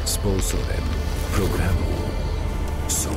Sponsorem programu są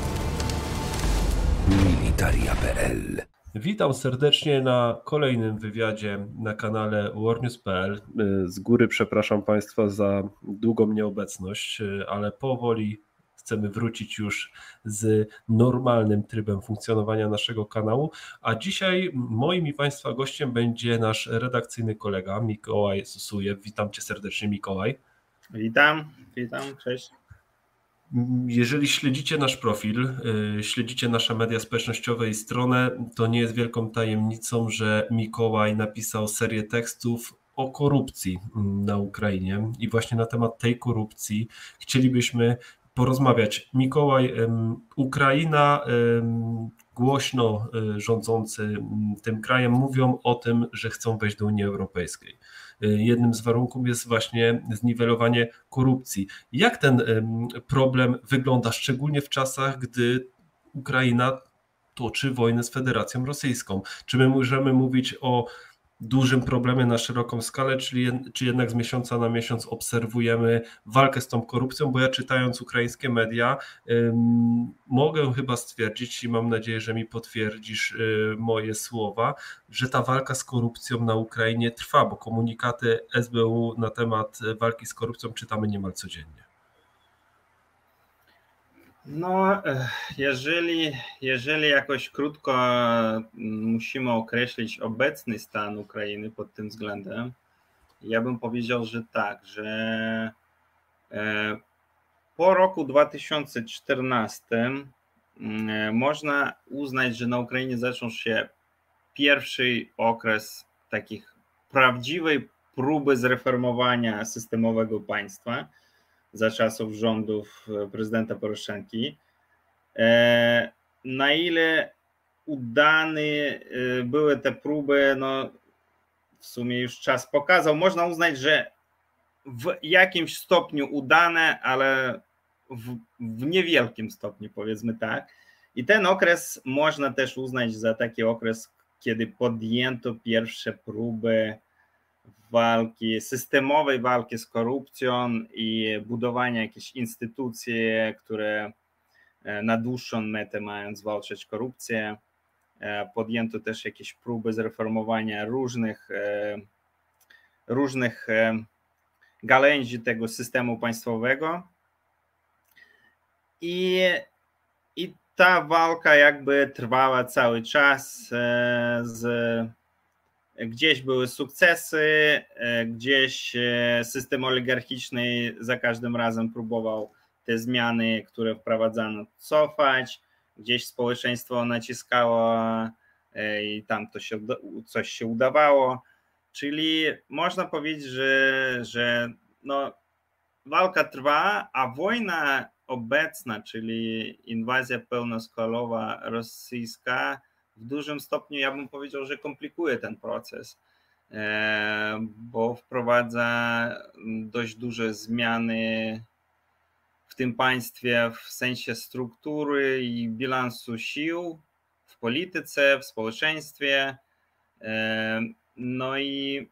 Militaria.pl. Witam serdecznie na kolejnym wywiadzie na kanale warnews.pl. Z góry przepraszam Państwa za długą nieobecność, ale powoli chcemy wrócić już z normalnym trybem funkcjonowania naszego kanału, a dzisiaj moim i Państwa gościem będzie nasz redakcyjny kolega Mikołaj Susujew. Witam Cię serdecznie, Mikołaj. Witam, cześć. Jeżeli śledzicie nasz profil, śledzicie nasze media społecznościowe i stronę, to nie jest wielką tajemnicą, że Mikołaj napisał serię tekstów o korupcji na Ukrainie i właśnie na temat tej korupcji chcielibyśmy porozmawiać. Mikołaj, Ukraina, głośno rządzący tym krajem mówią o tym, że chcą wejść do Unii Europejskiej. Jednym z warunków jest właśnie zniwelowanie korupcji. Jak ten problem wygląda, szczególnie w czasach, gdy Ukraina toczy wojnę z Federacją Rosyjską? Czy my możemy mówić o dużym problemie na szeroką skalę, czy jednak z miesiąca na miesiąc obserwujemy walkę z tą korupcją? Bo ja, czytając ukraińskie media, mogę chyba stwierdzić i mam nadzieję, że mi potwierdzisz moje słowa, że ta walka z korupcją na Ukrainie trwa, bo komunikaty SBU na temat walki z korupcją czytamy niemal codziennie. No, jeżeli jakoś krótko musimy określić obecny stan Ukrainy pod tym względem, ja bym powiedział, że tak, że po roku 2014 można uznać, że na Ukrainie zaczął się pierwszy okres takich prawdziwej próby zreformowania systemowego państwa za czasów rządów prezydenta Poroszenki. Na ile udane były te próby, no w sumie już czas pokazał. Można uznać, że w jakimś stopniu udane, ale w niewielkim stopniu, powiedzmy tak. I ten okres można też uznać za taki okres, kiedy podjęto pierwsze próby systemowej walki z korupcją i budowania jakichś instytucji, które na dłuższą metę mają zwalczać korupcję. Podjęto też jakieś próby zreformowania różnych gałęzi tego systemu państwowego. I ta walka jakby trwała cały czas. Gdzieś były sukcesy, gdzieś system oligarchiczny za każdym razem próbował te zmiany, które wprowadzano, cofać, gdzieś społeczeństwo naciskało i tam coś się udawało. Czyli można powiedzieć, że no, walka trwa, a wojna obecna, czyli inwazja pełnoskalowa rosyjska, w dużym stopniu, ja bym powiedział, że komplikuje ten proces, bo wprowadza dość duże zmiany w tym państwie w sensie struktury i bilansu sił w polityce, w społeczeństwie. No i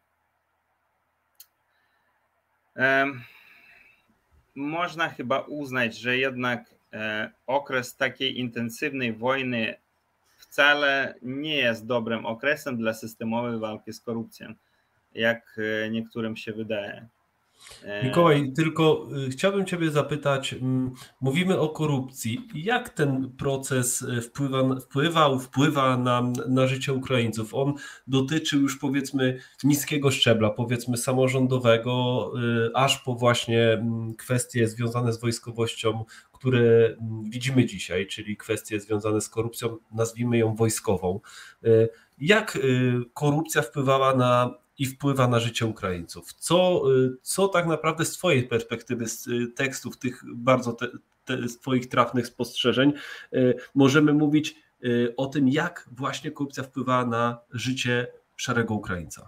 można chyba uznać, że jednak okres takiej intensywnej wojny wcale nie jest dobrym okresem dla systemowej walki z korupcją, jak niektórym się wydaje. Mikołaj, tylko chciałbym Ciebie zapytać, mówimy o korupcji. Jak ten proces wpływa na życie Ukraińców? On dotyczy już, powiedzmy, niskiego szczebla, powiedzmy samorządowego, aż po właśnie kwestie związane z wojskowością, które widzimy dzisiaj, czyli kwestie związane z korupcją, nazwijmy ją wojskową. Jak korupcja wpływa na życie Ukraińców? Co tak naprawdę z Twojej perspektywy, z tekstów, tych bardzo Twoich trafnych spostrzeżeń, możemy mówić o tym, jak właśnie korupcja wpływa na życie szarego Ukraińca?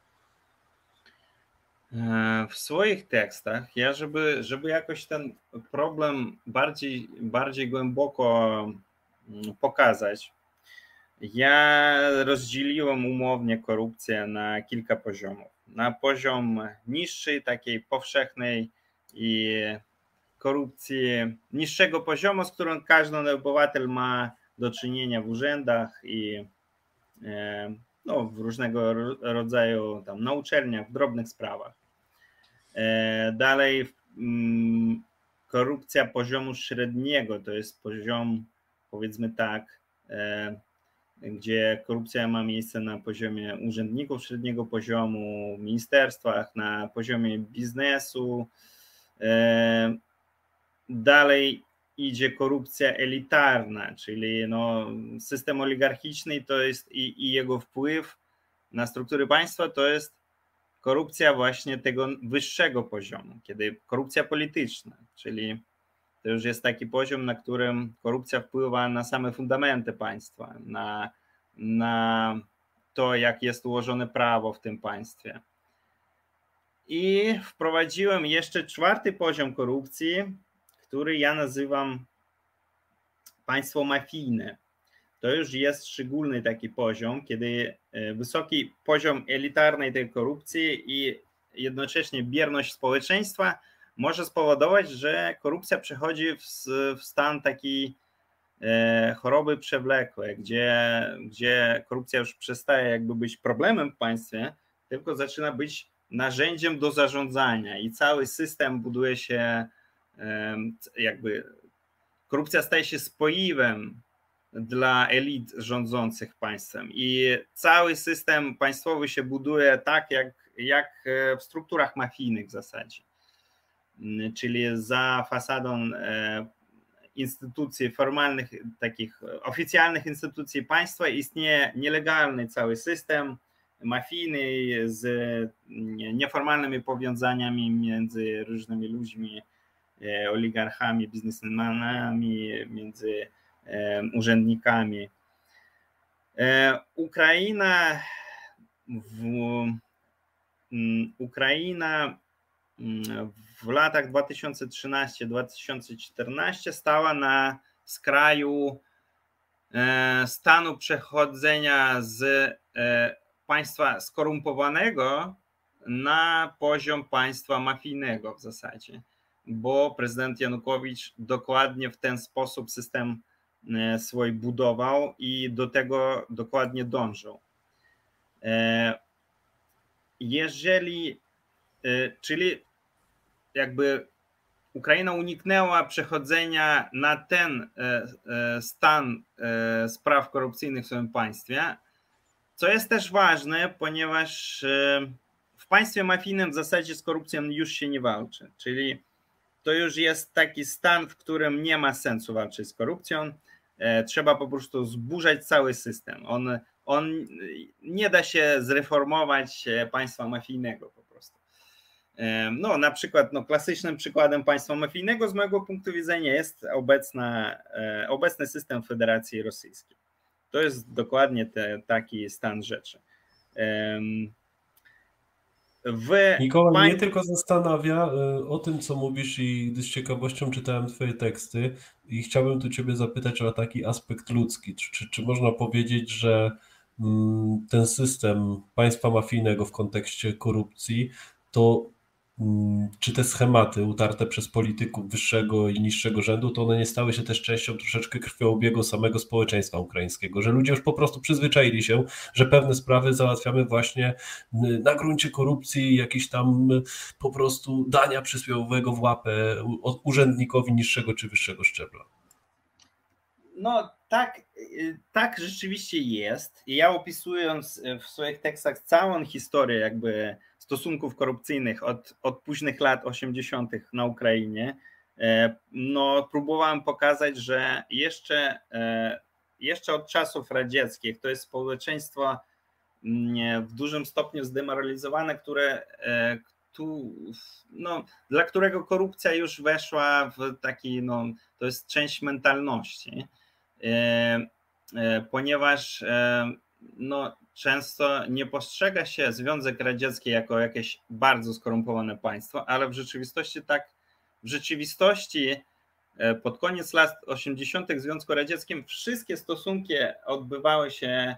W swoich tekstach, ja żeby jakoś ten problem bardziej głęboko pokazać, ja rozdzieliłem umownie korupcję na kilka poziomów. Na poziom niższy, takiej powszechnej i korupcji niższego poziomu, z którą każdy obywatel ma do czynienia w urzędach i no, w różnego rodzaju tam na uczelniach, w drobnych sprawach. Dalej korupcja poziomu średniego, to jest poziom, powiedzmy tak, gdzie korupcja ma miejsce na poziomie urzędników średniego poziomu, w ministerstwach, na poziomie biznesu. Dalej idzie korupcja elitarna, czyli no, system oligarchiczny to jest i jego wpływ na struktury państwa to jest korupcja właśnie tego wyższego poziomu, kiedy korupcja polityczna, czyli to już jest taki poziom, na którym korupcja wpływa na same fundamenty państwa, na to, jak jest ułożone prawo w tym państwie. I wprowadziłem jeszcze czwarty poziom korupcji, który ja nazywam państwo mafijne. To już jest szczególny taki poziom, kiedy wysoki poziom elitarnej tej korupcji i jednocześnie bierność społeczeństwa może spowodować, że korupcja przechodzi w stan takiej choroby przewlekłej, gdzie korupcja już przestaje jakby być problemem w państwie, tylko zaczyna być narzędziem do zarządzania i cały system buduje się jakby korupcja staje się spoiwem dla elit rządzących państwem i cały system państwowy się buduje tak jak w strukturach mafijnych w zasadzie, czyli za fasadą instytucji formalnych, takich oficjalnych instytucji państwa istnieje nielegalny cały system mafijny z nieformalnymi powiązaniami między różnymi ludźmi, oligarchami, biznesmenami, między urzędnikami. Ukraina w latach 2013-2014 stała na skraju stanu przechodzenia z państwa skorumpowanego na poziom państwa mafijnego w zasadzie, bo prezydent Janukowicz dokładnie w ten sposób system swój budował i do tego dokładnie dążył. Czyli jakby Ukraina uniknęła przechodzenia na ten stan spraw korupcyjnych w swoim państwie, co jest też ważne, ponieważ w państwie mafijnym w zasadzie z korupcją już się nie walczy, czyli to już jest taki stan, w którym nie ma sensu walczyć z korupcją, trzeba po prostu zburzać cały system. On nie da się zreformować państwa mafijnego po prostu. No, na przykład klasycznym przykładem państwa mafijnego z mojego punktu widzenia jest obecny system Federacji Rosyjskiej. To jest dokładnie taki stan rzeczy. Mikołaj, mnie tylko zastanawia o tym, co mówisz i z ciekawością czytałem twoje teksty i chciałbym tu ciebie zapytać o taki aspekt ludzki. Czy można powiedzieć, że ten system państwa mafijnego w kontekście korupcji, to czy te schematy utarte przez polityków wyższego i niższego rzędu, to one nie stały się też częścią troszeczkę krwiobiegu samego społeczeństwa ukraińskiego, że ludzie już po prostu przyzwyczaili się, że pewne sprawy załatwiamy właśnie na gruncie korupcji, jakiś tam po prostu dania przysłowiowego w łapę urzędnikowi niższego czy wyższego szczebla. No tak rzeczywiście jest. I ja opisując w swoich tekstach całą historię jakby stosunków korupcyjnych od późnych lat 80. na Ukrainie, no próbowałem pokazać, że jeszcze od czasów radzieckich to jest społeczeństwo w dużym stopniu zdemoralizowane, dla którego korupcja już weszła w taki, to jest część mentalności, ponieważ często nie postrzega się Związek Radziecki jako jakieś bardzo skorumpowane państwo, ale w rzeczywistości pod koniec lat 80. w Związku Radzieckim wszystkie stosunki odbywały się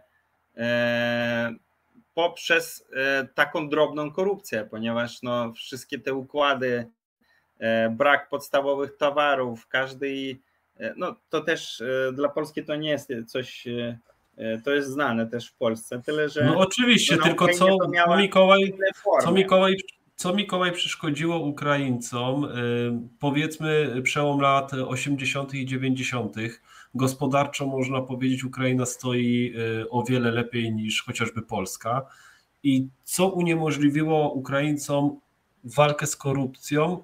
poprzez taką drobną korupcję, ponieważ wszystkie te układy brak podstawowych towarów, no to też dla Polski to nie jest coś, to jest znane też w Polsce, tyle że... No oczywiście, tylko co Mikołaj przeszkodziło Ukraińcom, powiedzmy przełom lat 80. i 90. Gospodarczo można powiedzieć, Ukraina stoi o wiele lepiej niż chociażby Polska. I co uniemożliwiło Ukraińcom walkę z korupcją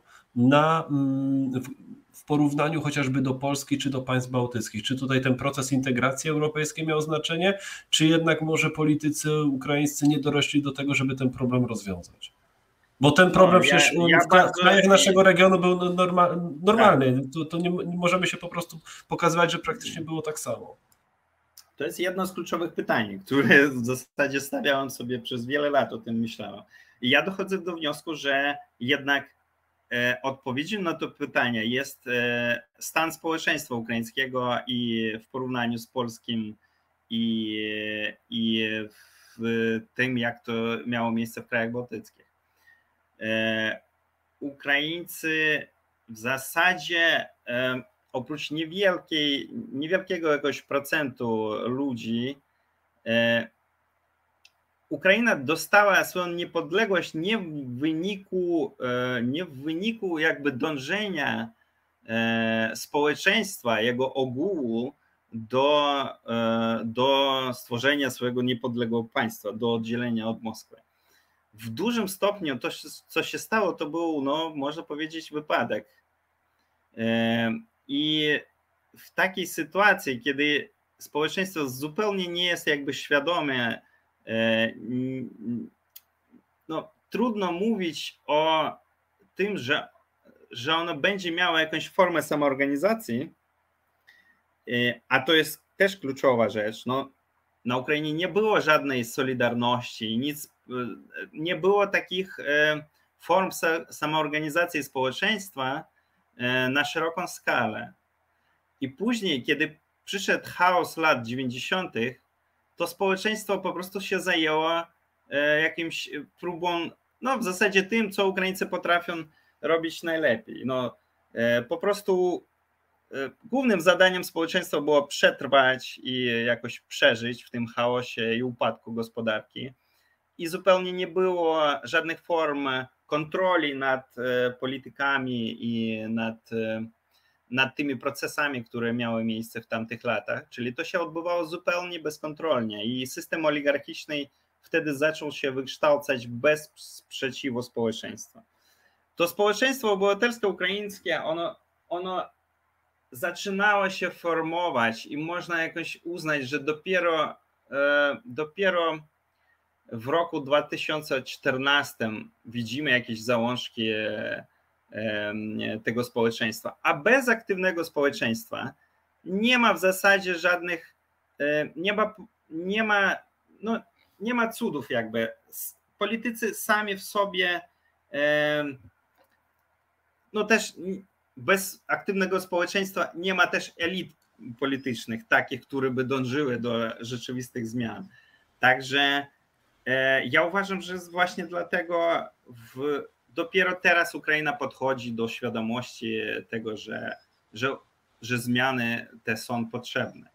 w porównaniu chociażby do Polski czy do państw bałtyckich? Czy tutaj ten proces integracji europejskiej miał znaczenie, czy jednak może politycy ukraińscy nie dorośli do tego, żeby ten problem rozwiązać? Bo ten problem przecież w krajach naszego regionu był normalny. To nie możemy się po prostu pokazywać, że praktycznie było tak samo. To jest jedno z kluczowych pytań, które w zasadzie stawiałem sobie przez wiele lat, o tym myślałem. I ja dochodzę do wniosku, że jednak odpowiedzią na to pytanie jest stan społeczeństwa ukraińskiego i w porównaniu z polskim i w tym, jak to miało miejsce w krajach bałtyckich. Ukraińcy w zasadzie oprócz niewielkiego jakoś procentu ludzi, Ukraina dostała swoją niepodległość nie w wyniku jakby dążenia społeczeństwa, jego ogółu do stworzenia swojego niepodległego państwa, do oddzielenia od Moskwy. W dużym stopniu to, co się stało, to był, no, można powiedzieć, wypadek. I w takiej sytuacji, kiedy społeczeństwo zupełnie nie jest jakby świadome, no, trudno mówić o tym, że ono będzie miało jakąś formę samoorganizacji, a to jest też kluczowa rzecz. No, na Ukrainie nie było żadnej solidarności, nie było takich form samoorganizacji społeczeństwa na szeroką skalę. I później, kiedy przyszedł chaos lat 90., to społeczeństwo po prostu się zajęło jakimś próbą, no w zasadzie tym, co Ukraińcy potrafią robić najlepiej. No, po prostu głównym zadaniem społeczeństwa było przetrwać i jakoś przeżyć w tym chaosie i upadku gospodarki. I zupełnie nie było żadnych form kontroli nad politykami i nad tymi procesami, które miały miejsce w tamtych latach. Czyli to się odbywało zupełnie bezkontrolnie i system oligarchiczny wtedy zaczął się wykształcać bez sprzeciwu społeczeństwa. To społeczeństwo obywatelskie ukraińskie, ono zaczynało się formować i można jakoś uznać, że dopiero w roku 2014 widzimy jakieś zalążki tego społeczeństwa, a bez aktywnego społeczeństwa nie ma w zasadzie żadnych, nie ma cudów jakby. Politycy sami w sobie, no też bez aktywnego społeczeństwa nie ma też elit politycznych, takich, które by dążyły do rzeczywistych zmian. Także ja uważam, że właśnie dlatego dopiero teraz Ukraina podchodzi do świadomości tego, że zmiany te są potrzebne.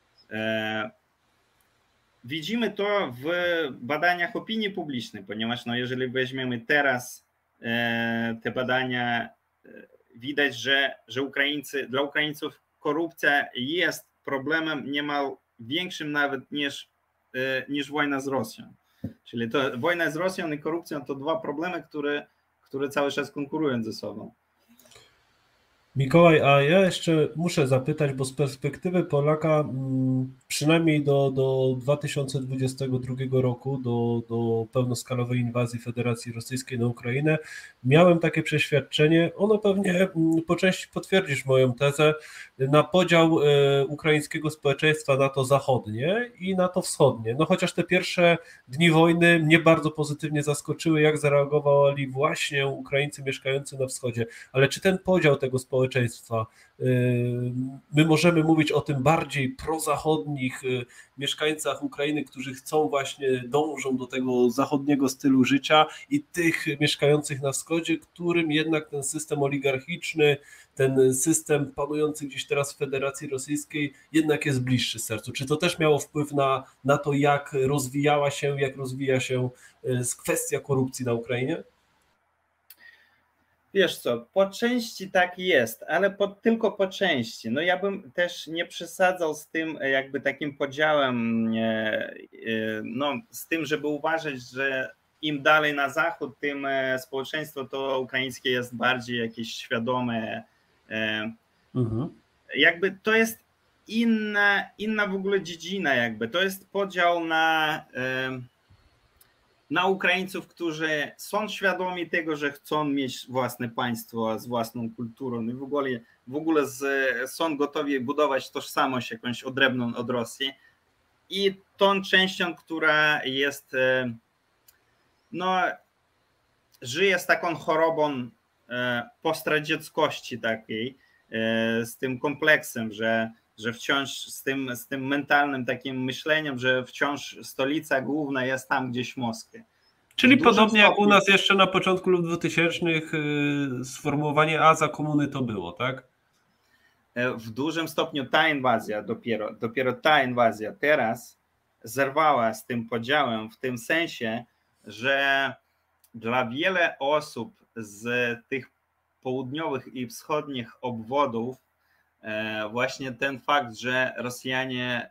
Widzimy to w badaniach opinii publicznej, ponieważ no, jeżeli weźmiemy teraz te badania, widać, że dla Ukraińców korupcja jest problemem niemal większym nawet niż wojna z Rosją. Czyli to wojna z Rosją i korupcją to dwa problemy, które cały czas konkurują ze sobą. Mikołaj, a ja jeszcze muszę zapytać, bo z perspektywy Polaka przynajmniej do 2022 roku, do pełnoskalowej inwazji Federacji Rosyjskiej na Ukrainę, miałem takie przeświadczenie, ono pewnie po części potwierdzisz moją tezę, na podział ukraińskiego społeczeństwa na to zachodnie i na to wschodnie. No chociaż te pierwsze dni wojny mnie bardzo pozytywnie zaskoczyły, jak zareagowali właśnie Ukraińcy mieszkający na wschodzie. Ale czy ten podział tego społeczeństwa społeczeństwa. My możemy mówić o tym bardziej prozachodnich mieszkańcach Ukrainy, którzy chcą właśnie, dążą do tego zachodniego stylu życia i tych mieszkających na wschodzie, którym jednak ten system oligarchiczny, ten system panujący gdzieś teraz w Federacji Rosyjskiej jednak jest bliższy sercu. Czy to też miało wpływ na to, jak rozwija się kwestia korupcji na Ukrainie? Wiesz co, po części tak jest, ale tylko po części. No ja bym też nie przesadzał z tym jakby takim podziałem, no z tym, żeby uważać, że im dalej na zachód, tym społeczeństwo to ukraińskie jest bardziej jakieś świadome. Jakby to jest inna w ogóle dziedzina jakby. To jest podział na Ukraińców, którzy są świadomi tego, że chcą mieć własne państwo z własną kulturą i w ogóle są gotowi budować tożsamość jakąś odrębną od Rosji, i tą częścią, która jest, no, żyje z taką chorobą postradzieckości takiej, z tym kompleksem, że wciąż z tym mentalnym takim myśleniem, że wciąż stolica główna jest tam gdzieś w Moskwie. Czyli podobnie jak u nas jeszcze na początku lat 2000 sformułowanie za komuny to było, tak? W dużym stopniu ta inwazja, dopiero ta inwazja teraz zerwała z tym podziałem w tym sensie, że dla wiele osób z tych południowych i wschodnich obwodów właśnie ten fakt, że Rosjanie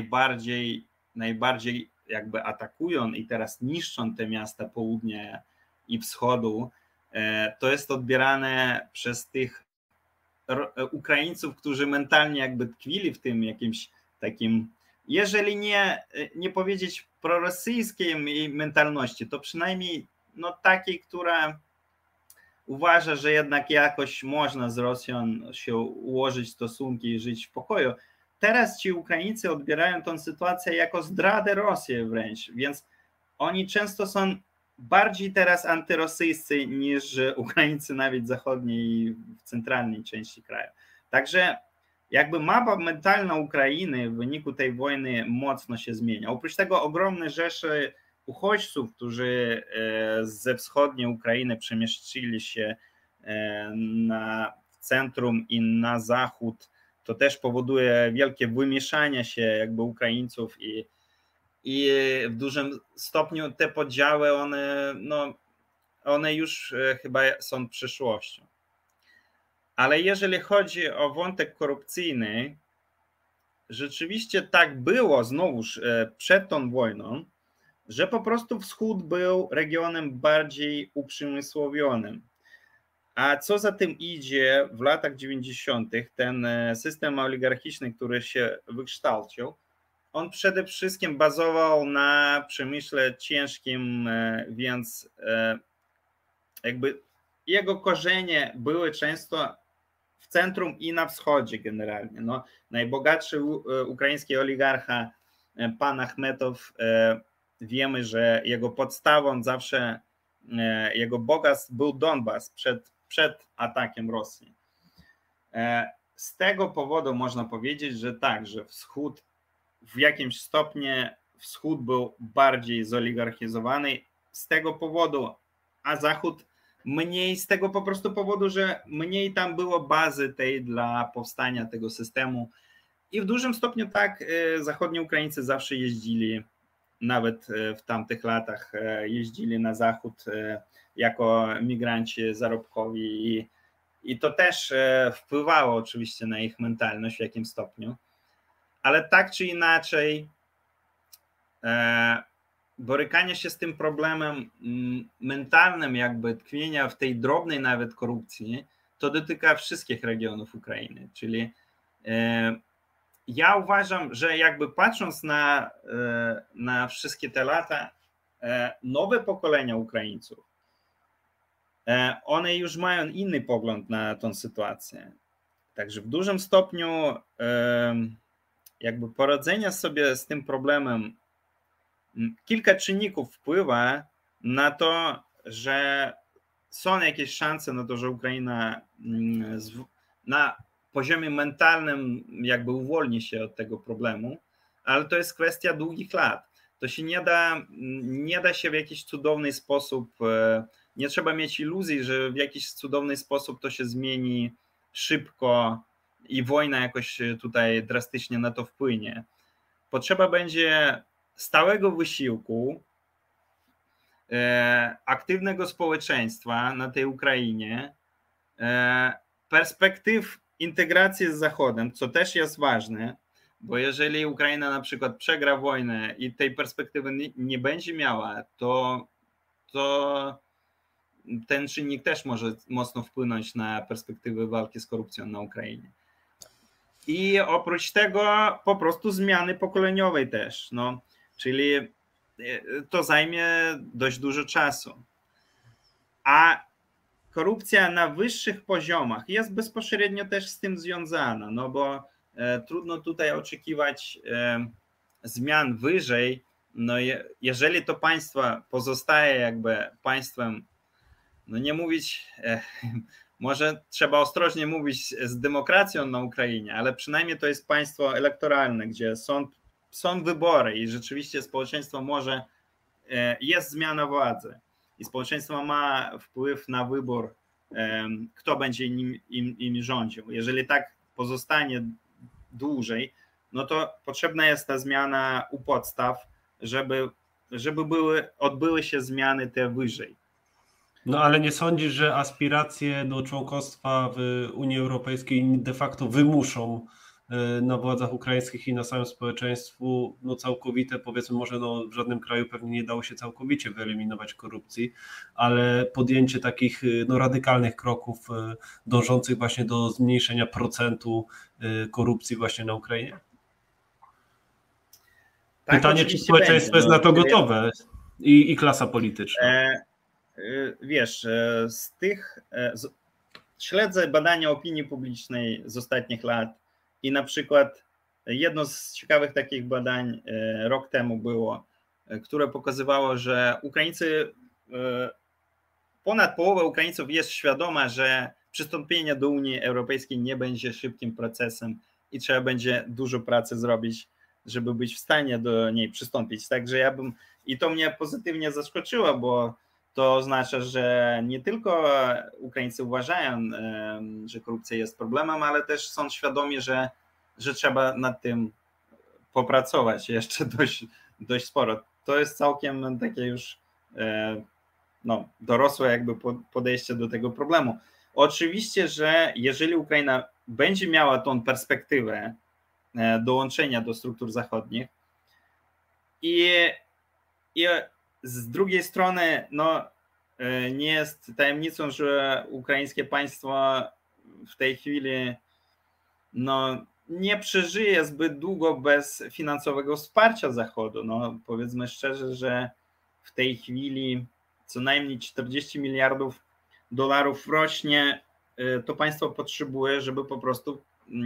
najbardziej jakby atakują i teraz niszczą te miasta południa i wschodu, to jest odbierane przez tych Ukraińców, którzy mentalnie jakby tkwili w tym jakimś takim, jeżeli nie powiedzieć prorosyjskiej mentalności, to przynajmniej no takiej, która uważa, że jednak jakoś można z Rosją się ułożyć stosunki i żyć w pokoju. Teraz ci Ukraińcy odbierają tę sytuację jako zdradę Rosji wręcz, więc oni często są bardziej teraz antyrosyjscy niż Ukraińcy nawet zachodniej i w centralnej części kraju. Także jakby mapa mentalna Ukrainy w wyniku tej wojny mocno się zmienia. Oprócz tego ogromne rzesze uchodźców, którzy ze wschodniej Ukrainy przemieścili się na centrum i na zachód, to też powoduje wielkie wymieszanie się jakby Ukraińców i w dużym stopniu te podziały, one już chyba są przyszłością. Ale jeżeli chodzi o wątek korupcyjny, rzeczywiście tak było znowuż przed tą wojną, że po prostu wschód był regionem bardziej uprzemysłowionym. A co za tym idzie, w latach 90. ten system oligarchiczny, który się wykształcił, on przede wszystkim bazował na przemyśle ciężkim, więc jakby jego korzenie były często w centrum i na wschodzie generalnie. No, najbogatszy ukraiński oligarcha, pan Achmetow, wiemy, że jego podstawą zawsze, jego bogactw był Donbas przed atakiem Rosji. Z tego powodu można powiedzieć, że tak, że wschód w jakimś stopniu wschód był bardziej zoligarchizowany z tego powodu, a zachód mniej z tego po prostu powodu, że mniej tam było bazy tej dla powstania tego systemu. I w dużym stopniu tak, zachodni Ukraińcy zawsze jeździli, nawet w tamtych latach jeździli na zachód jako migranci zarobkowi i to też wpływało oczywiście na ich mentalność w jakimś stopniu. Ale tak czy inaczej borykanie się z tym problemem mentalnym, jakby tkwienia w tej drobnej nawet korupcji, to dotyka wszystkich regionów Ukrainy. Czyli ja uważam, że jakby patrząc na wszystkie te lata, nowe pokolenia Ukraińców, one już mają inny pogląd na tą sytuację. Także w dużym stopniu jakby poradzenia sobie z tym problemem, kilka czynników wpływa na to, że są jakieś szanse na to, że Ukraina na poziomie mentalnym jakby uwolni się od tego problemu, ale to jest kwestia długich lat. To się nie da się w jakiś cudowny sposób, nie trzeba mieć iluzji, że w jakiś cudowny sposób to się zmieni szybko i wojna jakoś tutaj drastycznie na to wpłynie. Potrzeba będzie stałego wysiłku, aktywnego społeczeństwa na tej Ukrainie, perspektyw integracji z Zachodem, co też jest ważne, bo jeżeli Ukraina na przykład przegra wojnę i tej perspektywy nie będzie miała, to ten czynnik też może mocno wpłynąć na perspektywy walki z korupcją na Ukrainie. I oprócz tego po prostu zmiany pokoleniowej też, no, czyli to zajmie dość dużo czasu. A korupcja na wyższych poziomach jest bezpośrednio też z tym związana, no bo trudno tutaj oczekiwać zmian wyżej, no jeżeli to państwo pozostaje jakby państwem, no nie mówić, może trzeba ostrożnie mówić z demokracją na Ukrainie, ale przynajmniej to jest państwo elektoralne, gdzie są wybory i rzeczywiście społeczeństwo może, jest zmiana władzy i społeczeństwo ma wpływ na wybór, kto będzie im rządził. Jeżeli tak pozostanie dłużej, no to potrzebna jest ta zmiana u podstaw, żeby odbyły się zmiany te wyżej. No ale nie sądzisz, że aspiracje do członkostwa w Unii Europejskiej de facto wymuszą na władzach ukraińskich i na samym społeczeństwu no całkowite, powiedzmy, może no w żadnym kraju pewnie nie dało się całkowicie wyeliminować korupcji, ale podjęcie takich no radykalnych kroków dążących właśnie do zmniejszenia procentu korupcji właśnie na Ukrainie? Tak, pytanie, czy społeczeństwo jest na to gotowe i klasa polityczna? Wiesz, śledzę badania opinii publicznej z ostatnich lat i na przykład jedno z ciekawych takich badań rok temu było, które pokazywało, że Ukraińcy, ponad połowa Ukraińców jest świadoma, że przystąpienie do Unii Europejskiej nie będzie szybkim procesem i trzeba będzie dużo pracy zrobić, żeby być w stanie do niej przystąpić. Także i to mnie pozytywnie zaskoczyło, bo to oznacza, że nie tylko Ukraińcy uważają, że korupcja jest problemem, ale też są świadomi, że trzeba nad tym popracować jeszcze dość sporo. To jest całkiem takie już no, dorosłe jakby podejście do tego problemu. Oczywiście, że jeżeli Ukraina będzie miała tą perspektywę dołączenia do struktur zachodnich i z drugiej strony no, nie jest tajemnicą, że ukraińskie państwo w tej chwili no, nie przeżyje zbyt długo bez finansowego wsparcia Zachodu. No, powiedzmy szczerze, że w tej chwili co najmniej 40 miliardów dolarów rocznie to państwo potrzebuje, żeby po prostu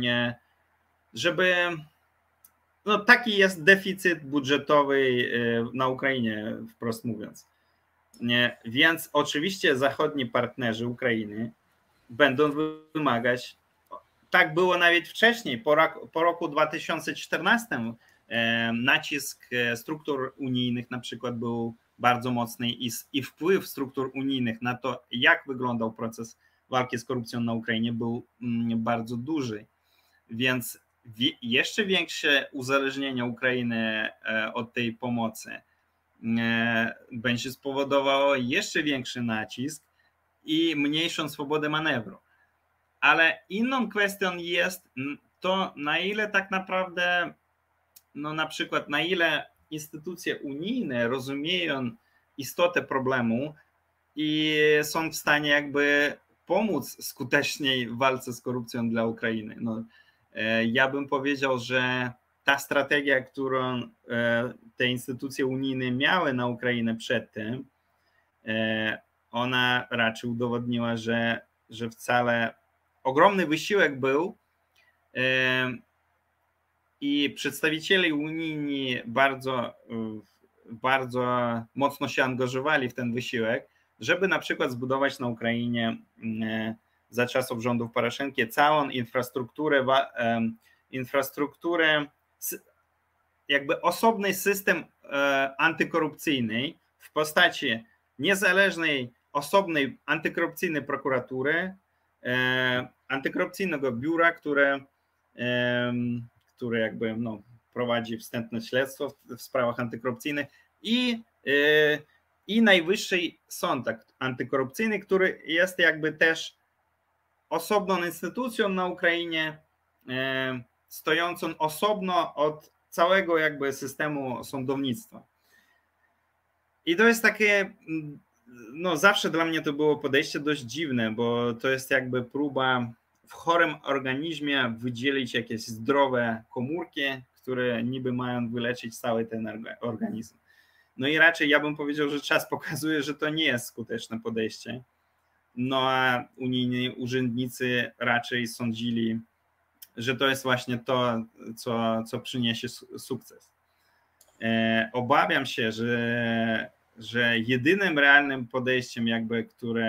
no taki jest deficyt budżetowy na Ukrainie, wprost mówiąc. Więc oczywiście zachodni partnerzy Ukrainy będą wymagać, tak było nawet wcześniej, po roku 2014 nacisk struktur unijnych na przykład był bardzo mocny i wpływ struktur unijnych na to, jak wyglądał proces walki z korupcją na Ukrainie, był bardzo duży. Więc jeszcze większe uzależnienie Ukrainy od tej pomocy będzie spowodowało jeszcze większy nacisk i mniejszą swobodę manewru. Ale inną kwestią jest to, na ile tak naprawdę, no na przykład na ile instytucje unijne rozumieją istotę problemu i są w stanie jakby pomóc skuteczniej w walce z korupcją dla Ukrainy. No, ja bym powiedział, że ta strategia, którą te instytucje unijne miały na Ukrainę przedtem, ona raczej udowodniła, że wcale ogromny wysiłek był i przedstawiciele unijni bardzo mocno się angażowali w ten wysiłek, żeby na przykład zbudować na Ukrainie za czasów rządów Poroszenki całą infrastrukturę, jakby osobny system antykorupcyjny w postaci niezależnej, osobnej antykorupcyjnej prokuratury, antykorupcyjnego biura, które jakby prowadzi wstępne śledztwo w sprawach antykorupcyjnych i Najwyższy Sąd Antykorupcyjny, który jest jakby też osobną instytucją na Ukrainie, stojącą osobno od całego jakby systemu sądownictwa. I to jest takie, zawsze dla mnie to było podejście dość dziwne, bo to jest jakby próba w chorym organizmie wydzielić jakieś zdrowe komórki, które niby mają wyleczyć cały ten organizm. No i raczej ja bym powiedział, że czas pokazuje, że to nie jest skuteczne podejście. No a unijni urzędnicy raczej sądzili, że to jest właśnie to, co przyniesie sukces. Obawiam się, że jedynym realnym podejściem jakby,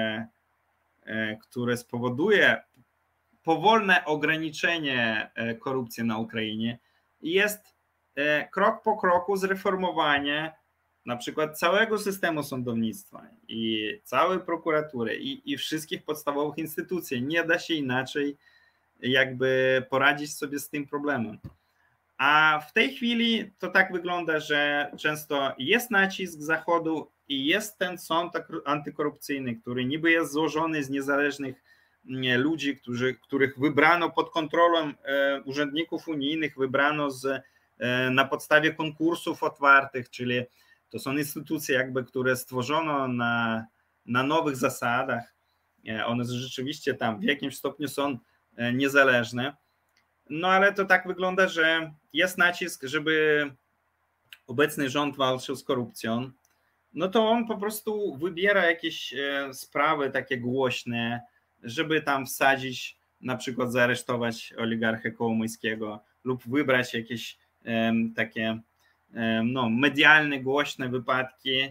które spowoduje powolne ograniczenie korupcji na Ukrainie, jest krok po kroku zreformowanie na przykład całego systemu sądownictwa i całej prokuratury i wszystkich podstawowych instytucji. Nie da się inaczej jakby poradzić sobie z tym problemem. A w tej chwili to tak wygląda, że często jest nacisk Zachodu i jest ten sąd antykorupcyjny, który niby jest złożony z niezależnych ludzi, których wybrano pod kontrolą urzędników unijnych, wybrano na podstawie konkursów otwartych, czyli to są instytucje jakby, które stworzono na nowych zasadach. One rzeczywiście tam w jakimś stopniu są niezależne. No ale to tak wygląda, że jest nacisk, żeby obecny rząd walczył z korupcją. No to on po prostu wybiera jakieś sprawy takie głośne, żeby tam wsadzić, na przykład zaaresztować oligarchę Kołomoyskiego lub wybrać jakieś takie medialne, głośne wypadki,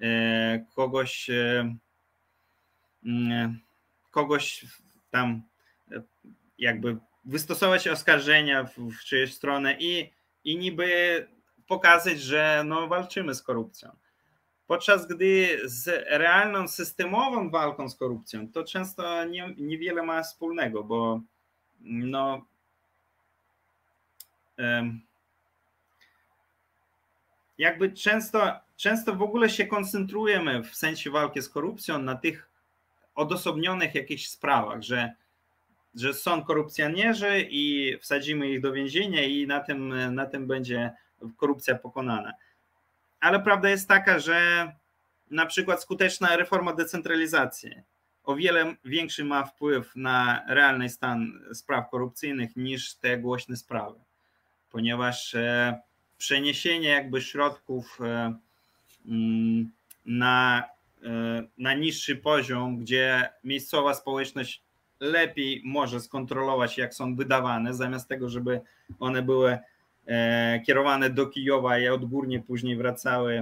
kogoś tam jakby wystosować oskarżenia w czyjąś stronę i niby pokazać, że walczymy z korupcją. Podczas gdy z realną, systemową walką z korupcją to często niewiele ma wspólnego, bo jakby często w ogóle się koncentrujemy w sensie walki z korupcją na tych odosobnionych jakichś sprawach, że są korupcjonerzy i wsadzimy ich do więzienia i na tym będzie korupcja pokonana. Ale prawda jest taka, że na przykład skuteczna reforma decentralizacji o wiele większy ma wpływ na realny stan spraw korupcyjnych niż te głośne sprawy, ponieważ przeniesienie jakby środków na niższy poziom, gdzie miejscowa społeczność lepiej może skontrolować, jak są wydawane, zamiast tego, żeby one były kierowane do Kijowa i odgórnie później wracały.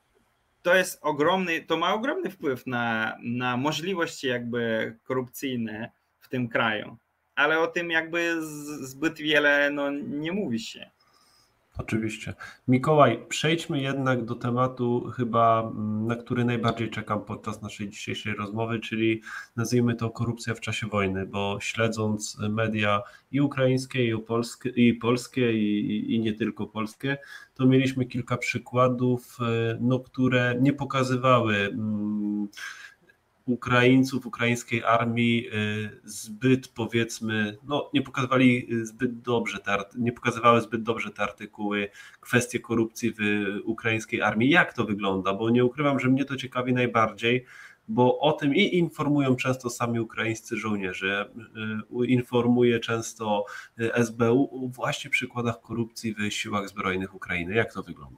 To ma ogromny wpływ na możliwości jakby korupcyjne w tym kraju, ale o tym jakby zbyt wiele nie mówi się. Oczywiście. Mikołaj, przejdźmy jednak do tematu chyba, na który najbardziej czekam podczas naszej dzisiejszej rozmowy, czyli nazwijmy to korupcja w czasie wojny, bo śledząc media i ukraińskie, i polskie, i nie tylko polskie, to mieliśmy kilka przykładów, które nie pokazywały Ukraińców, ukraińskiej armii zbyt, powiedzmy, nie pokazywały zbyt dobrze te artykuły, kwestie korupcji w ukraińskiej armii. Jak to wygląda? Bo nie ukrywam, że mnie to ciekawi najbardziej, bo o tym i informują często sami ukraińscy żołnierze, informuje często SBU o właśnie przykładach korupcji w siłach zbrojnych Ukrainy. Jak to wygląda?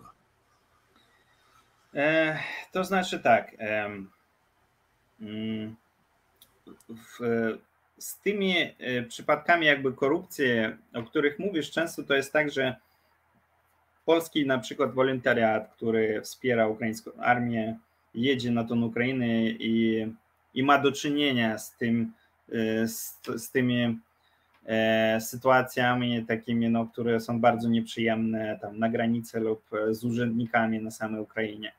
To znaczy tak, z tymi przypadkami jakby korupcji, o których mówisz często, to jest tak, że polski na przykład wolontariat, który wspiera ukraińską armię, jedzie na tą Ukrainę i ma do czynienia z tym z tymi sytuacjami takimi, no, które są bardzo nieprzyjemne tam na granicy lub z urzędnikami na samej Ukrainie.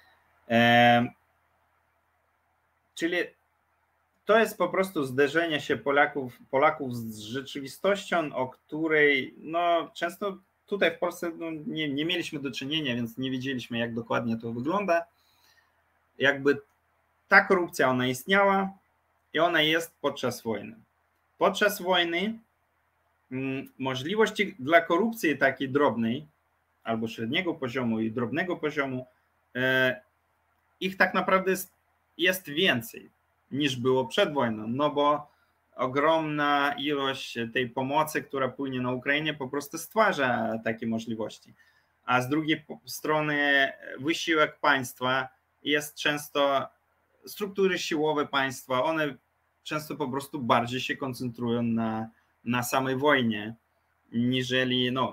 Czyli to jest po prostu zderzenie się Polaków z rzeczywistością, o której no, często tutaj w Polsce no, nie mieliśmy do czynienia, więc nie wiedzieliśmy, jak dokładnie to wygląda. Jakby ta korupcja, ona istniała i ona jest podczas wojny. Podczas wojny możliwości dla korupcji takiej drobnej, albo średniego poziomu i drobnego poziomu, ich tak naprawdę jest więcej niż było przed wojną, no bo ogromna ilość tej pomocy, która płynie na Ukrainie, po prostu stwarza takie możliwości. A z drugiej strony wysiłek państwa jest często, struktury siłowe państwa, one często po prostu bardziej się koncentrują na samej wojnie, niżeli no,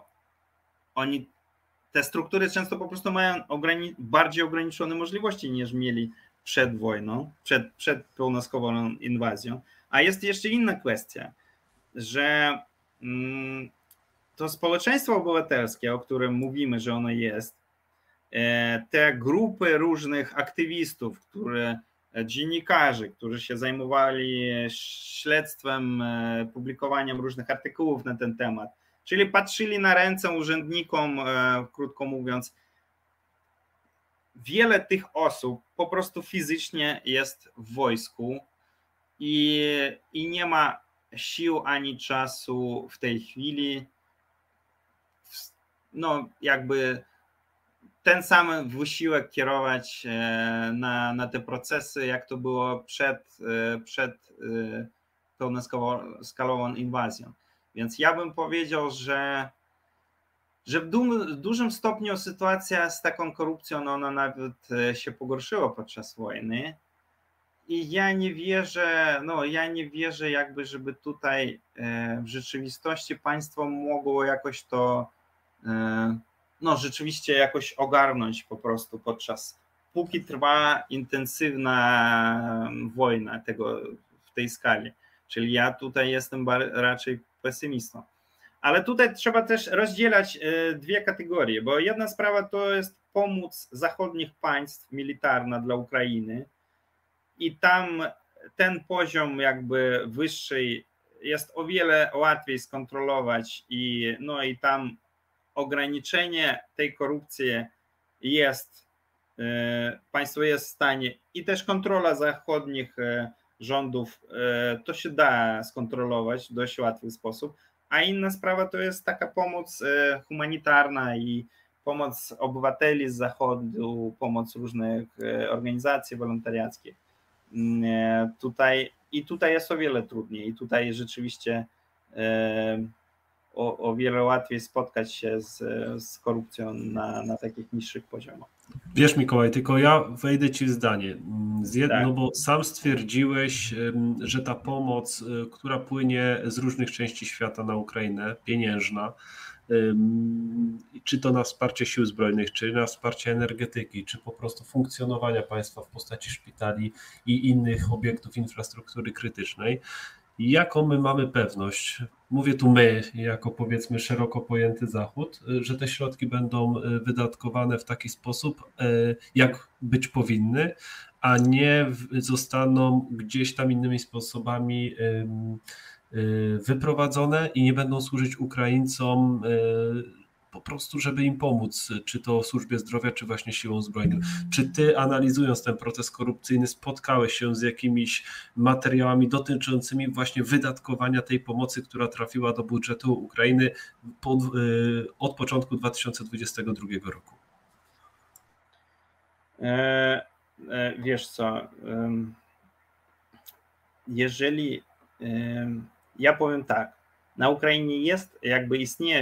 te struktury często po prostu mają bardziej ograniczone możliwości niż mieli przed wojną, przed pełnoskową inwazją. A jest jeszcze inna kwestia, że to społeczeństwo obywatelskie, o którym mówimy, że ono jest, te grupy różnych aktywistów, dziennikarzy, którzy się zajmowali śledztwem, publikowaniem różnych artykułów na ten temat, czyli patrzyli na ręce urzędnikom, krótko mówiąc. Wiele tych osób po prostu fizycznie jest w wojsku i nie ma sił ani czasu w tej chwili, no jakby ten sam wysiłek kierować na te procesy, jak to było przed pełnoskalową inwazją. Więc ja bym powiedział, że w dużym stopniu sytuacja z taką korupcją, no ona nawet się pogorszyła podczas wojny i ja nie wierzę jakby, żeby tutaj w rzeczywistości państwo mogło jakoś to no rzeczywiście jakoś ogarnąć po prostu póki trwa intensywna wojna w tej skali. Czyli ja tutaj jestem raczej pesymistą. Ale tutaj trzeba też rozdzielać dwie kategorie, bo jedna sprawa to jest pomoc zachodnich państw militarna dla Ukrainy i tam ten poziom jakby wyższy jest o wiele łatwiej skontrolować i tam ograniczenie tej korupcji państwo jest w stanie i też kontrola zachodnich rządów, to się da skontrolować w dość łatwy sposób. A inna sprawa to jest taka pomoc humanitarna i pomoc obywateli z Zachodu, pomoc różnych organizacji wolontariackich. Tutaj jest o wiele trudniej i tutaj rzeczywiście o wiele łatwiej spotkać się z korupcją na takich niższych poziomach. Wiesz, Mikołaj, tylko ja wejdę ci w zdanie. Tak. No bo sam stwierdziłeś, że ta pomoc, która płynie z różnych części świata na Ukrainę, pieniężna, czy to na wsparcie sił zbrojnych, czy na wsparcie energetyki, czy po prostu funkcjonowania państwa w postaci szpitali i innych obiektów infrastruktury krytycznej, jaką my mamy pewność, mówię tu my, jako powiedzmy szeroko pojęty Zachód, że te środki będą wydatkowane w taki sposób, jak być powinny, a nie zostaną gdzieś tam innymi sposobami wyprowadzone i nie będą służyć Ukraińcom po prostu, żeby im pomóc, czy to służbie zdrowia, czy właśnie siłom zbrojnym. Czy ty, analizując ten proces korupcyjny, spotkałeś się z jakimiś materiałami dotyczącymi właśnie wydatkowania tej pomocy, która trafiła do budżetu Ukrainy od początku 2022 roku? Wiesz co, jeżeli ja powiem tak, na Ukrainie istnieje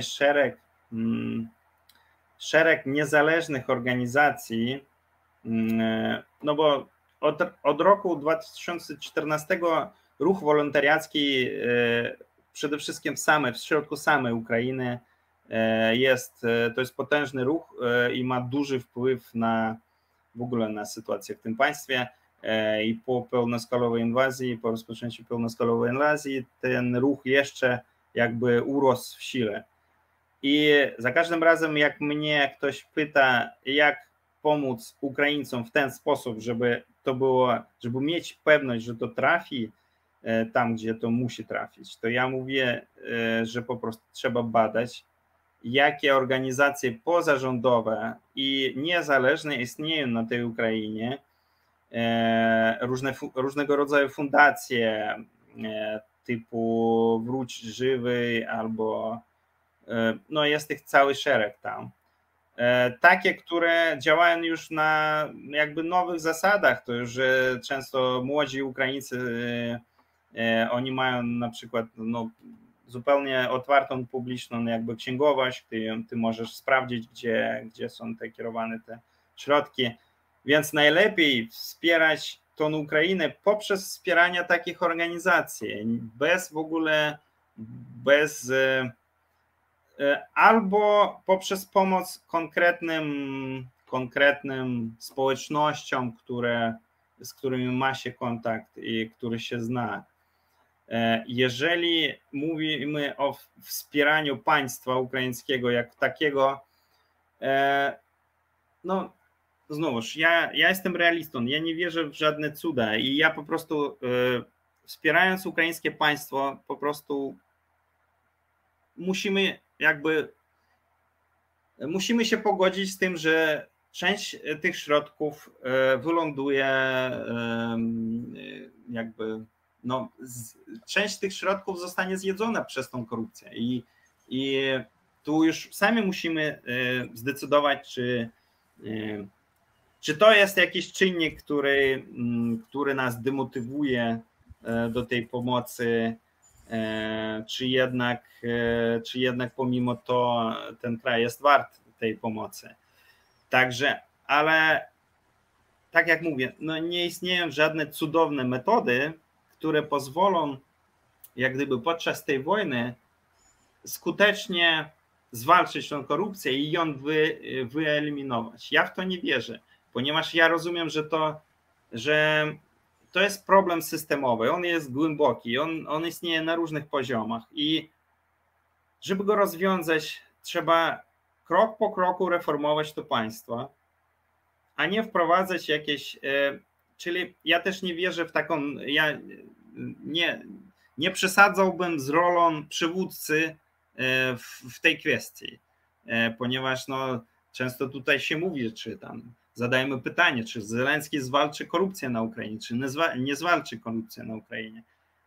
szereg niezależnych organizacji, no bo od roku 2014 ruch wolontariacki przede wszystkim w środku samej Ukrainy to jest potężny ruch i ma duży wpływ w ogóle na sytuację w tym państwie. i po pełnoskalowej inwazji, po rozpoczęciu pełnoskalowej inwazji ten ruch jeszcze jakby urósł w sile. I za każdym razem, jak mnie ktoś pyta, jak pomóc Ukraińcom w ten sposób, żeby to było, żeby mieć pewność, że to trafi tam, gdzie to musi trafić, to ja mówię, że po prostu trzeba badać, jakie organizacje pozarządowe i niezależne istnieją na tej Ukrainie, różnego rodzaju fundacje typu Wróć Żywy albo no jest ich cały szereg tam. Takie, które działają już na jakby nowych zasadach, to już często młodzi Ukraińcy, oni mają na przykład no, zupełnie otwartą, publiczną jakby księgowość, ty możesz sprawdzić, gdzie są te kierowane te środki, więc najlepiej wspierać tą Ukrainę poprzez wspieranie takich organizacji, bez albo poprzez pomoc konkretnym społecznościom, z którymi ma się kontakt i który się zna. Jeżeli mówimy o wspieraniu państwa ukraińskiego jak takiego, no znowuż, ja jestem realistą, ja nie wierzę w żadne cuda i ja po prostu wspierając ukraińskie państwo, po prostu musimy się pogodzić z tym, że część tych środków wyląduje no, część tych środków zostanie zjedzona przez tą korupcję i tu już sami musimy zdecydować, czy to jest jakiś czynnik, który nas demotywuje do tej pomocy, czy jednak pomimo to ten kraj jest wart tej pomocy. Także, ale tak jak mówię, no nie istnieją żadne cudowne metody, które pozwolą jak gdyby podczas tej wojny skutecznie zwalczyć tę korupcję i ją wyeliminować. Ja w to nie wierzę, ponieważ ja rozumiem, że to jest problem systemowy, on jest głęboki, on istnieje na różnych poziomach i żeby go rozwiązać, trzeba krok po kroku reformować to państwo, a nie wprowadzać jakieś, czyli ja też nie wierzę w taką, ja nie przesadzałbym z rolą przywódcy w tej kwestii, ponieważ no, często tutaj się mówi, czy tam zadajemy pytanie, czy Zełenski zwalczy korupcję na Ukrainie, czy nie zwalczy korupcję na Ukrainie.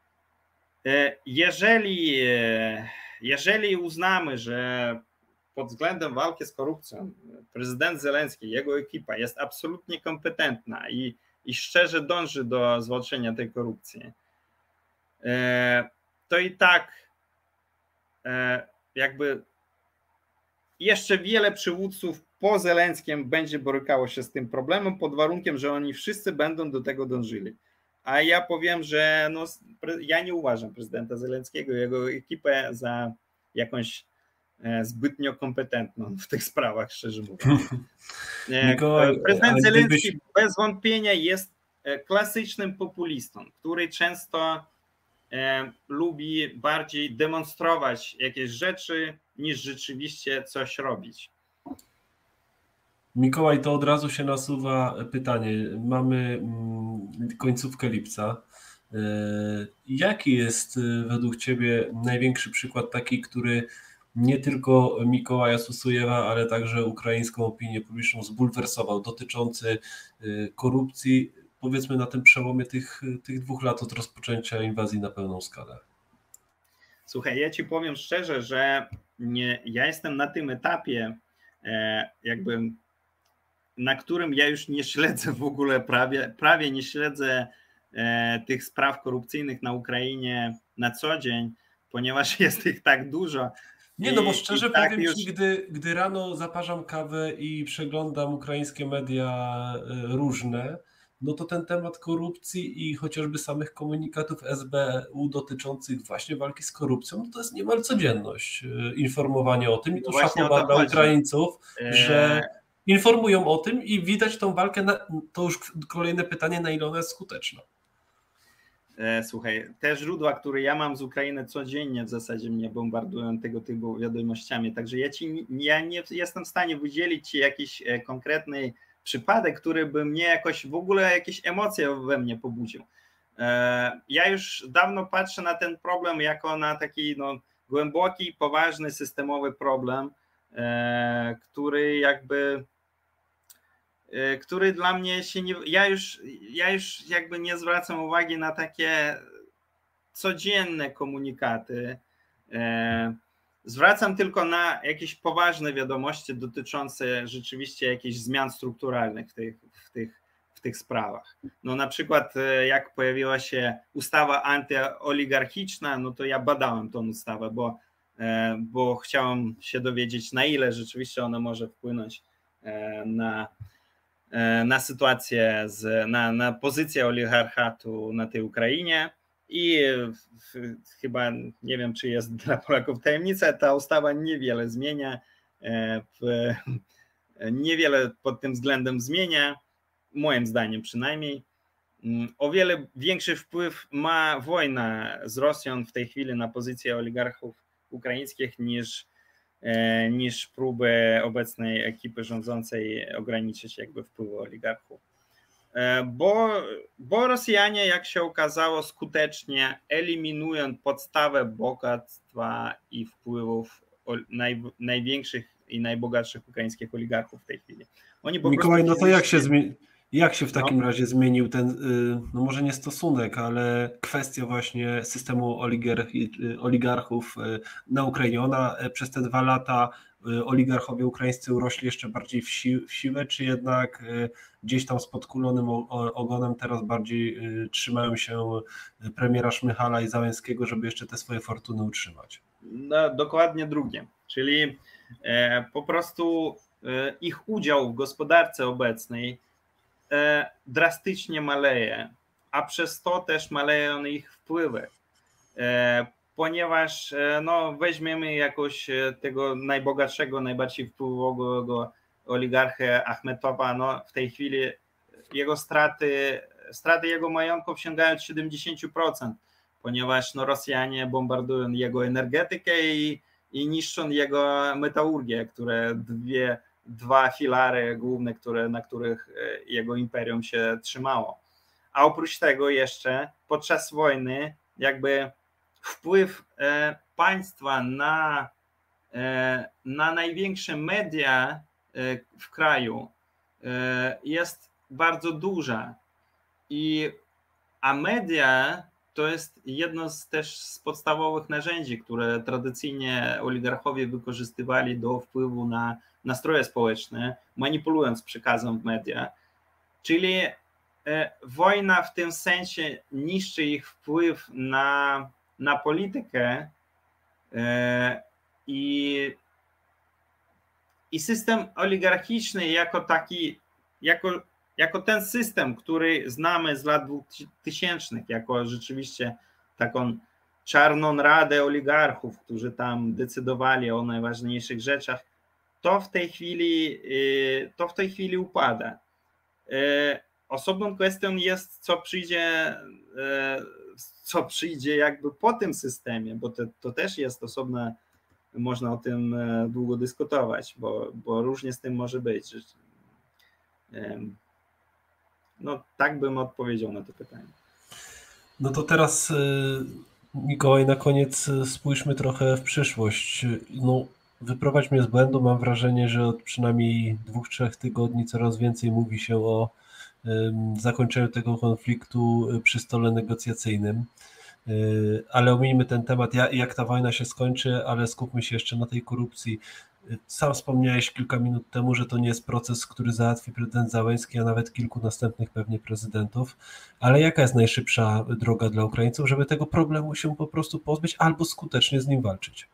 Jeżeli uznamy, że pod względem walki z korupcją prezydent Zełenski, jego ekipa jest absolutnie kompetentna i szczerze dąży do zwalczenia tej korupcji, to i tak jakby jeszcze wiele przywódców po Zełenskim będzie borykało się z tym problemem pod warunkiem, że oni wszyscy będą do tego dążyli. A ja powiem, że no, ja nie uważam prezydenta Zełenskiego i jego ekipę za jakąś zbytnio kompetentną w tych sprawach, szczerze mówiąc. Prezydent Zełenski bez wątpienia jest klasycznym populistą, który często lubi bardziej demonstrować jakieś rzeczy, niż rzeczywiście coś robić. Mikołaj, to od razu się nasuwa pytanie. Mamy końcówkę lipca. Jaki jest według Ciebie największy przykład taki, który nie tylko Mikołaja Susujewa, ale także ukraińską opinię publiczną zbulwersował, dotyczący korupcji, powiedzmy na tym przełomie tych 2 lat od rozpoczęcia inwazji na pełną skalę? Słuchaj, ja Ci powiem szczerze, że ja jestem na tym etapie, jakby na którym ja już nie śledzę w ogóle, prawie nie śledzę tych spraw korupcyjnych na Ukrainie na co dzień, ponieważ jest ich tak dużo. Nie, no bo szczerze powiem Ci, gdy rano zaparzam kawę i przeglądam ukraińskie media różne, no to ten temat korupcji i chociażby samych komunikatów SBU dotyczących właśnie walki z korupcją, no to jest niemal codzienność informowanie o tym i tu szapoba dla Ukraińców, że informują o tym i widać tą walkę, to już kolejne pytanie, na ile ona jest skuteczna. Słuchaj, te źródła, które ja mam z Ukrainy codziennie w zasadzie mnie bombardują tego typu wiadomościami, także ja nie jestem w stanie wydzielić ci jakiś konkretny przypadek, który by mnie jakoś w ogóle jakieś emocje we mnie pobudził. Ja już dawno patrzę na ten problem jako na taki głęboki, poważny, systemowy problem, który dla mnie się nie... Ja już jakby nie zwracam uwagi na takie codzienne komunikaty. Zwracam tylko na jakieś poważne wiadomości dotyczące rzeczywiście jakichś zmian strukturalnych w tych sprawach. No na przykład jak pojawiła się ustawa antyoligarchiczna, no to ja badałem tą ustawę, bo chciałem się dowiedzieć, na ile rzeczywiście ona może wpłynąć na sytuację, na pozycję oligarchatu na tej Ukrainie i chyba, nie wiem, czy jest dla Polaków tajemnica, ta ustawa niewiele zmienia, niewiele pod tym względem zmienia, moim zdaniem przynajmniej. O wiele większy wpływ ma wojna z Rosją w tej chwili na pozycję oligarchów ukraińskich niż próby obecnej ekipy rządzącej ograniczyć jakby wpływy oligarchów. Bo Rosjanie, jak się okazało, skutecznie eliminują podstawę bogactwa i wpływów największych i najbogatszych ukraińskich oligarchów w tej chwili. Mikołaj, no to jak się w takim razie zmienił ten, no może nie stosunek, ale kwestia właśnie systemu oligarchów na Ukrainie? Ona przez te 2 lata oligarchowie ukraińscy urośli jeszcze bardziej w siłę, czy jednak gdzieś tam z podkulonym ogonem teraz bardziej trzymają się premiera Szmychala i Załęskiego, żeby jeszcze te swoje fortuny utrzymać? No, dokładnie drugie, czyli po prostu ich udział w gospodarce obecnej drastycznie maleje, a przez to też maleją ich wpływy, ponieważ weźmiemy jakoś tego najbogatszego, najbardziej wpływowego oligarchę Achmetowa, w tej chwili jego straty jego majątków sięgają 70%, ponieważ Rosjanie bombardują jego energetykę i niszczą jego metalurgię, które dwa filary główne, na których jego imperium się trzymało. A oprócz tego jeszcze podczas wojny jakby wpływ państwa na największe media w kraju jest bardzo duża. A media to jest jedno z podstawowych narzędzi, które tradycyjnie oligarchowie wykorzystywali do wpływu na nastroje społeczne, manipulując przekazem w media. Czyli wojna w tym sensie niszczy ich wpływ na politykę i system oligarchiczny jako taki, jako ten system, który znamy z lat 2000, jako rzeczywiście taką czarną radę oligarchów, którzy tam decydowali o najważniejszych rzeczach, to w tej chwili upada. Osobną kwestią jest, co przyjdzie jakby po tym systemie, bo to też jest osobna, można o tym długo dyskutować, bo różnie z tym może być. Tak bym odpowiedział na to pytanie. No to teraz, Mikołaj, na koniec spójrzmy trochę w przyszłość. Wyprowadź mnie z błędu. Mam wrażenie, że od przynajmniej 2-3 tygodni coraz więcej mówi się o zakończeniu tego konfliktu przy stole negocjacyjnym. Ale omińmy ten temat, jak ta wojna się skończy, ale skupmy się jeszcze na tej korupcji. Sam wspomniałeś kilka minut temu, że to nie jest proces, który załatwi prezydent Załęski, a nawet kilku następnych pewnie prezydentów. Ale jaka jest najszybsza droga dla Ukraińców, żeby tego problemu się po prostu pozbyć albo skutecznie z nim walczyć?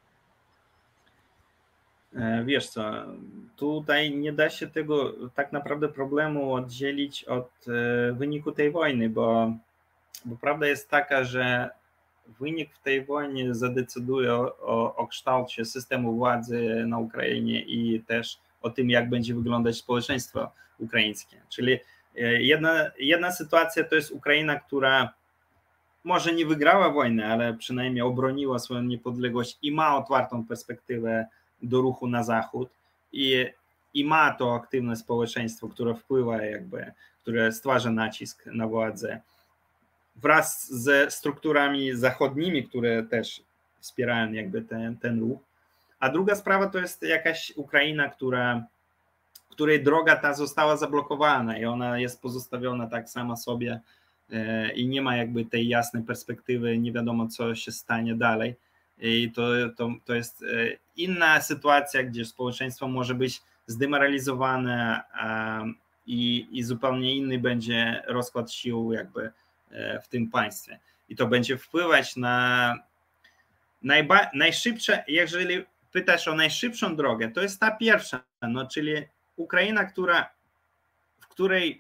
Wiesz co, tutaj nie da się tego tak naprawdę problemu oddzielić od wyniku tej wojny, bo prawda jest taka, że wynik w tej wojnie zadecyduje o kształcie systemu władzy na Ukrainie i też o tym, jak będzie wyglądać społeczeństwo ukraińskie. Czyli jedna sytuacja to jest Ukraina, która może nie wygrała wojny, ale przynajmniej obroniła swoją niepodległość i ma otwartą perspektywę do ruchu na zachód i ma to aktywne społeczeństwo, które wpływa które stwarza nacisk na władzę wraz ze strukturami zachodnimi, które też wspierają ten ruch. A druga sprawa to jest jakaś Ukraina, której droga ta została zablokowana i ona jest pozostawiona tak sama sobie i nie ma tej jasnej perspektywy, nie wiadomo co się stanie dalej. I to jest inna sytuacja, gdzie społeczeństwo może być zdemoralizowane i zupełnie inny będzie rozkład sił w tym państwie. I to będzie wpływać na najszybsze, jeżeli pytasz o najszybszą drogę, to jest ta pierwsza, czyli Ukraina, w której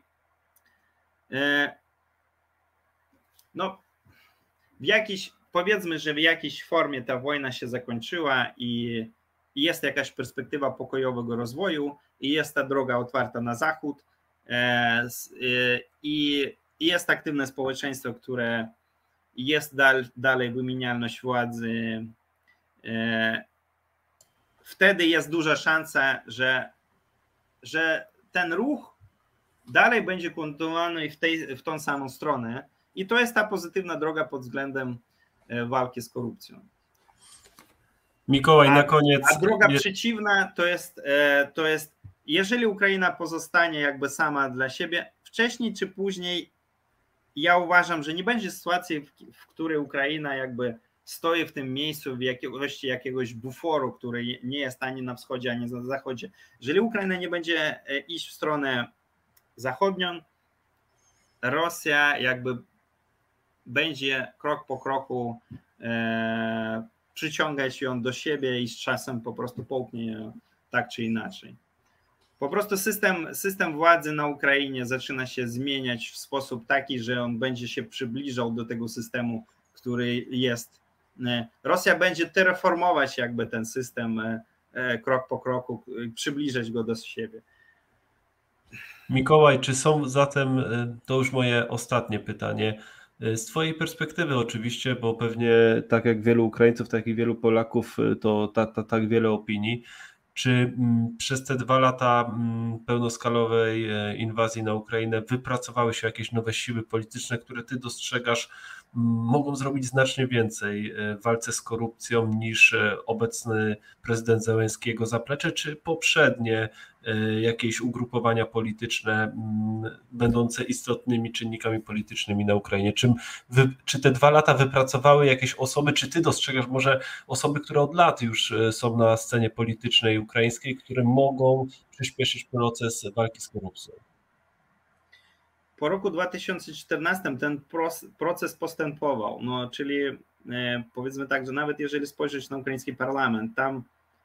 powiedzmy, że w jakiejś formie ta wojna się zakończyła i jest jakaś perspektywa pokojowego rozwoju i jest ta droga otwarta na zachód i jest aktywne społeczeństwo, które jest dalej wymienialność władzy. Wtedy jest duża szansa, że ten ruch dalej będzie kontynuowany w tą samą stronę i to jest ta pozytywna droga pod względem walki z korupcją. Mikołaj, na koniec. A droga przeciwna to jest, jeżeli Ukraina pozostanie sama dla siebie, wcześniej czy później ja uważam, że nie będzie sytuacji, w której Ukraina stoi w tym miejscu w jakości jakiegoś buforu, który nie jest ani na wschodzie, ani na zachodzie. Jeżeli Ukraina nie będzie iść w stronę zachodnią, Rosja będzie krok po kroku przyciągać ją do siebie i z czasem po prostu połknie ją tak czy inaczej. Po prostu system władzy na Ukrainie zaczyna się zmieniać w sposób taki, że on będzie się przybliżał do tego systemu, który jest. Rosja będzie terraformować ten system krok po kroku, przybliżać go do siebie. Mikołaj, czy są zatem, to już moje ostatnie pytanie, z twojej perspektywy oczywiście, bo pewnie tak jak wielu Ukraińców, tak i wielu Polaków, to tak wiele opinii, czy przez te 2 lata pełnoskalowej inwazji na Ukrainę wypracowały się jakieś nowe siły polityczne, które ty dostrzegasz, mogą zrobić znacznie więcej w walce z korupcją niż obecny prezydent Zełenski, jego zaplecze, czy poprzednie jakieś ugrupowania polityczne będące istotnymi czynnikami politycznymi na Ukrainie? Czy te 2 lata wypracowały jakieś osoby, czy ty dostrzegasz może osoby, które od lat już są na scenie politycznej ukraińskiej, które mogą przyspieszyć proces walki z korupcją? Po roku 2014 ten proces postępował, czyli powiedzmy tak, że nawet jeżeli spojrzeć na ukraiński parlament, tam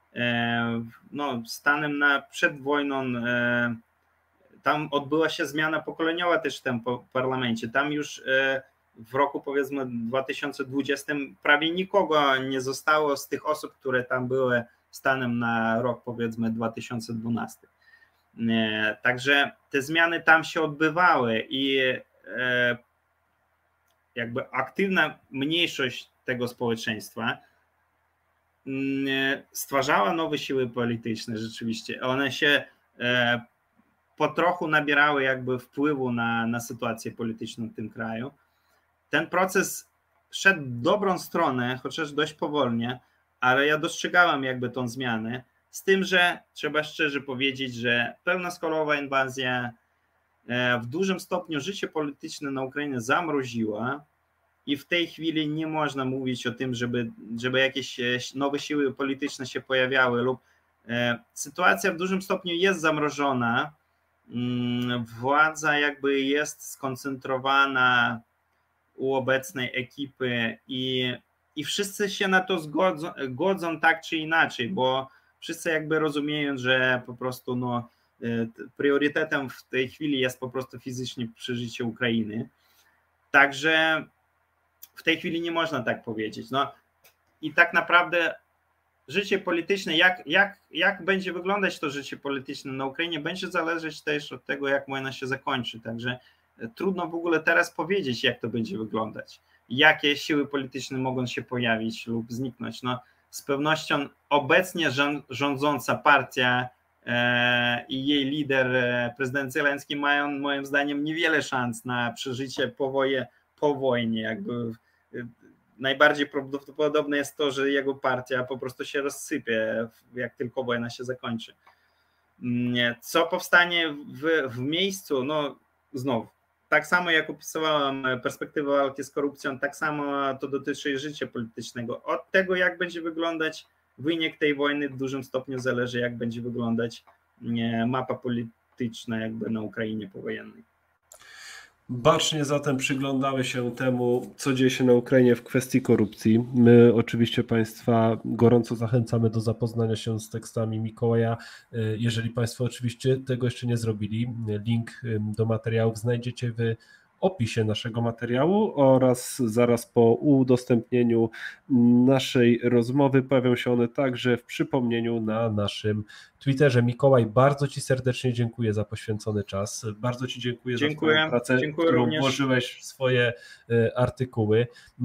stanem przed wojną, tam odbyła się zmiana pokoleniowa też w tym parlamencie. Tam już w roku powiedzmy 2020 prawie nikogo nie zostało z tych osób, które tam były stanem na rok powiedzmy 2012. Także te zmiany tam się odbywały i aktywna mniejszość tego społeczeństwa stwarzała nowe siły polityczne rzeczywiście. One się po trochu nabierały wpływu na sytuację polityczną w tym kraju. Ten proces szedł w dobrą stronę, chociaż dość powolnie, ale ja dostrzegałem tą zmianę. Z tym, że trzeba szczerze powiedzieć, że pełnoskalowa inwazja w dużym stopniu życie polityczne na Ukrainie zamroziła i w tej chwili nie można mówić o tym, żeby jakieś nowe siły polityczne się pojawiały lub sytuacja w dużym stopniu jest zamrożona. Władza jest skoncentrowana u obecnej ekipy i wszyscy się na to godzą tak czy inaczej, bo wszyscy rozumieją, że po prostu priorytetem w tej chwili jest po prostu fizycznie przeżycie Ukrainy. Także w tej chwili nie można tak powiedzieć. I tak naprawdę życie polityczne, jak będzie wyglądać to życie polityczne na Ukrainie, będzie zależeć też od tego, jak wojna się zakończy. Także trudno w ogóle teraz powiedzieć, jak to będzie wyglądać. Jakie siły polityczne mogą się pojawić lub zniknąć. No, z pewnością obecnie rządząca partia i jej lider, prezydent Zełenski, mają moim zdaniem niewiele szans na przeżycie po wojnie. Jakby najbardziej prawdopodobne jest to, że jego partia po prostu się rozsypie, jak tylko wojna się zakończy. Co powstanie w miejscu, no znowu, tak samo jak opisywałem perspektywę walki z korupcją, tak samo to dotyczy życia politycznego. Od tego, jak będzie wyglądać wynik tej wojny, w dużym stopniu zależy, jak będzie wyglądać mapa polityczna jakby na Ukrainie powojennej. Bacznie zatem przyglądały się temu, co dzieje się na Ukrainie w kwestii korupcji. My oczywiście Państwa gorąco zachęcamy do zapoznania się z tekstami Mikołaja. Jeżeli Państwo oczywiście tego jeszcze nie zrobili, link do materiałów znajdziecie w opisie naszego materiału oraz zaraz po udostępnieniu naszej rozmowy pojawią się one także w przypomnieniu na naszym Twitterze. Mikołaj, bardzo Ci serdecznie dziękuję za poświęcony czas. Bardzo Ci dziękuję za Twoją pracę, którą włożyłeś w swoje artykuły.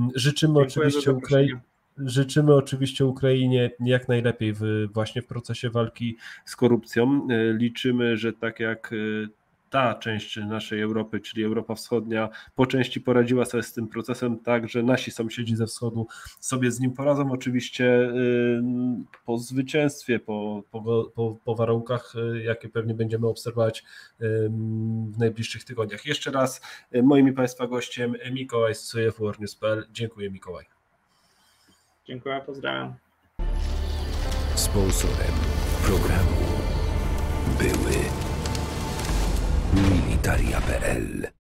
Życzymy oczywiście Ukrainie jak najlepiej właśnie w procesie walki z korupcją. Liczymy, że tak jak ta część naszej Europy, czyli Europa Wschodnia, po części poradziła sobie z tym procesem, tak, że nasi sąsiedzi ze wschodu sobie z nim poradzą, oczywiście po zwycięstwie, po warunkach, jakie pewnie będziemy obserwować w najbliższych tygodniach. Jeszcze raz moim i Państwa gościem Mikołaj z CFWornews.pl. Dziękuję, Mikołaj. Dziękuję, pozdrawiam. Sponsorem programu były Militaria.pl